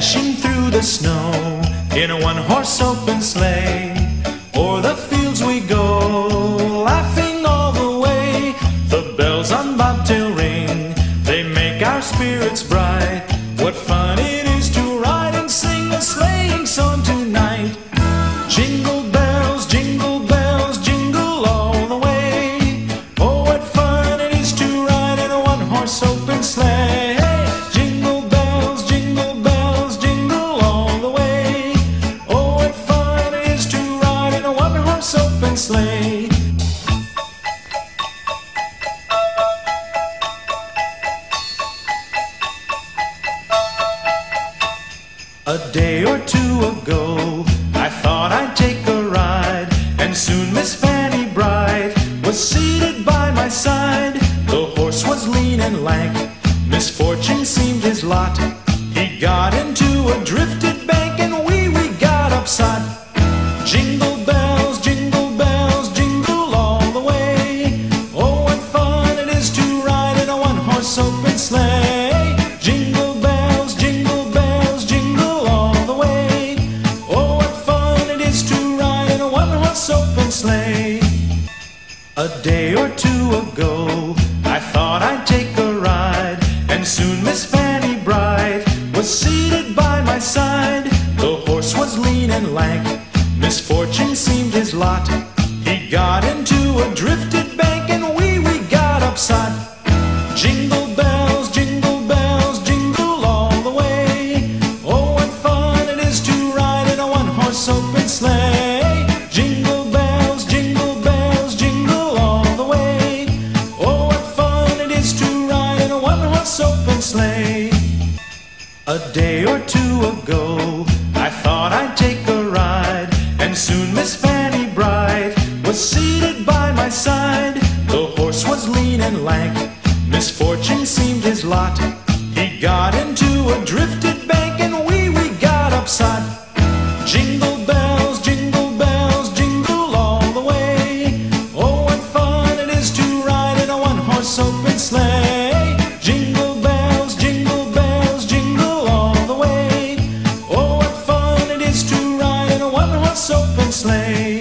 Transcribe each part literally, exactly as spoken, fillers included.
dashing through the snow in a one-horse open sleigh. O'er the fields we go, laughing all the way. The bells on bobtail ring, they make our spirits bright. What fun it is to ride and sing a sleighing song tonight. Jingle bells, jingle bells, jingle all the way. Oh, what fun it is to ride in a one-horse open sleigh. Jingle bells, jingle bells, jingle all the way. Oh, what fun it is to ride in a one-horse open sleigh. A day or two ago, I thought I'd take a ride, and soon Miss Fanny Bright was seated by my side. The horse was lean and lank, misfortune seemed his lot. He got into a drifted bank, and we, we got upside. Jingle bells, jingle bells, jingle all the way. Oh, what fun it is to ride in a one-horse open sleigh. Jingle bells, jingle bells, jingle all the way. Oh, what fun it is to ride in a one-horse open sleigh. A day or two ago, I thought I'd take a ride, and soon Miss Fanny Bright was seated by my side. The horse was lean and lank, misfortune seemed his lot. He got into a drifted bank, and we, we got upside. Jingle bells, jingle bells, jingle all the way. Oh, what fun it is to ride in a one-horse open sleigh. Jingle bells, jingle bells, jingle all the way. Oh, what fun it is to ride in a one-horse open sleigh. A day or two ago, I thought I'd take a ride, and soon Miss Fanny Bright was seated by my side. The horse was lean and lank, misfortune seemed his lot. He got into a drifted bank, and we, we got upside. Jingle bells, jingle bells, jingle all the way. Oh, what fun it is to ride in a one-horse open sleigh. Jingle bells, jingle bells, jingle all the way. Oh, what fun it is to ride in a one-horse open sleigh.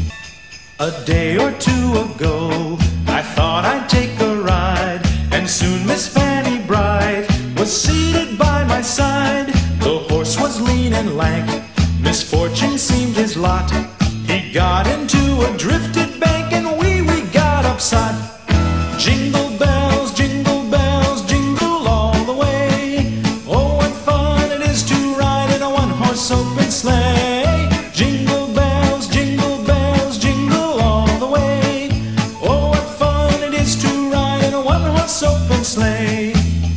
A day or two ago, I thought I'd take a ride, and soon Miss Fanny Bright was seated by my side. The horse was lean and lank, misfortune seemed his lot. He got into a drifted bank, and we, we got upside. Jingle bells, jingle bells, jingle all the way. Oh, what fun it is to ride in a one-horse open sleigh. Jingle bells, jingle bells, jingle all the way. Oh, what fun it is to ride in a one-horse open sleigh.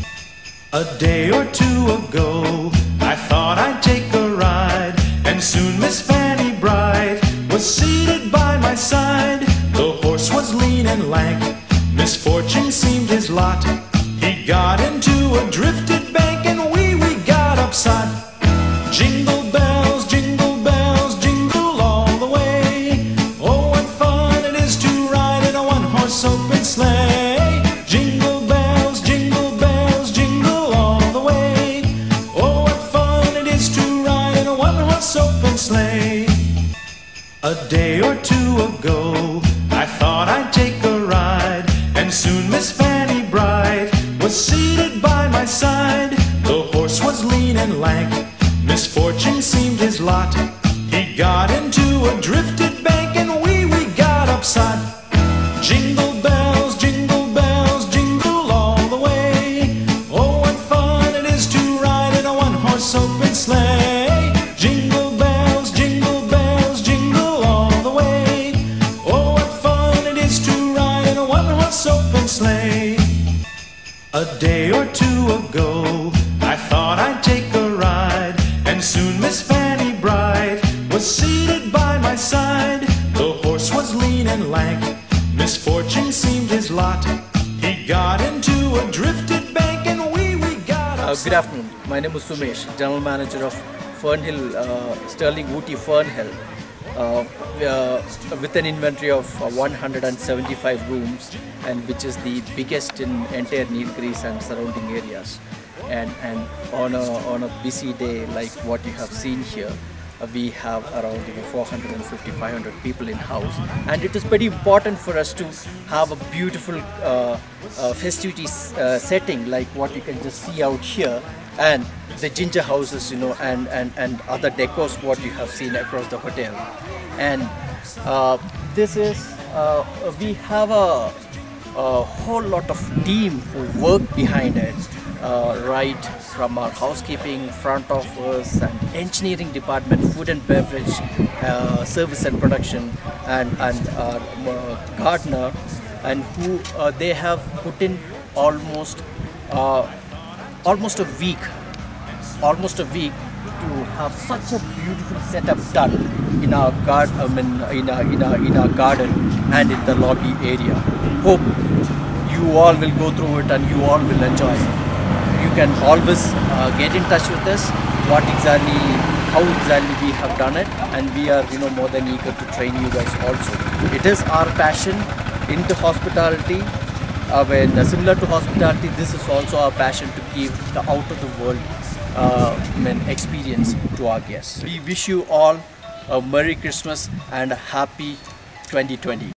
A day or two ago, I thought I'd take a ride, and soon Miss Fanny Bright was seated by my side. The horse was lean and lank, misfortune seemed his lot. He got into a drifted bank, and we, we got upside. Jingle bells, jingle bells, jingle all the way. Oh, what fun it is to ride in a one-horse open sleigh. Jingle bells, jingle bells, jingle all the way. Oh, what fun it is to ride in a one-horse open sleigh. A day or two ago, I thought I'd take a ride, and soon Miss Fanny Bright was seated by my side. The horse was lean and lank, misfortune seemed his lot. He got into a drifted bank, and we, we got upside. Jingle bells, jingle bells, jingle all the way. Oh, what fun it is to ride in a one-horse open sleigh. Jingle bells, jingle bells, jingle all the way. Oh, what fun it is to ride in a one-horse open sleigh. A day or two ago, I thought I'd take a ride, and soon Miss Fanny Bright was seated by my side. The horse was lean and lank, misfortune seemed his lot. He got into a drifted bank, and we, we got uh, Good afternoon, my name is Sumesh, General Manager of Fernhill, uh, Sterling Ooty Fernhill. Uh, uh, with an inventory of uh, one hundred seventy-five rooms, and which is the biggest in entire Nilgiris and surrounding areas. and and on a on a busy day like what you have seen here, uh, we have around you know, four hundred fifty, five hundred people in house, and it is pretty important for us to have a beautiful uh, uh, festivities uh, setting like what you can just see out here, and the ginger houses, you know, and and and other decors what you have seen across the hotel. And uh, this is uh, we have a, a whole lot of team who work behind it, uh, right from our housekeeping, front office, and engineering department, food and beverage, uh, service and production, and and our uh, gardener, and who uh, they have put in almost uh, almost a week, almost a week to have such a beautiful setup done in our garden, I mean, in our, in our in our garden and in the lobby area. Hope you all will go through it and you all will enjoy it. You can always uh, get in touch with us. What exactly, how exactly we have done it, and we are you know more than eager to train you guys also. It is our passion into hospitality. Uh, when uh, similar to hospitality, this is also our passion to give the out of the world uh, I mean, experience to our guests. We wish you all a Merry Christmas and a happy twenty twenty.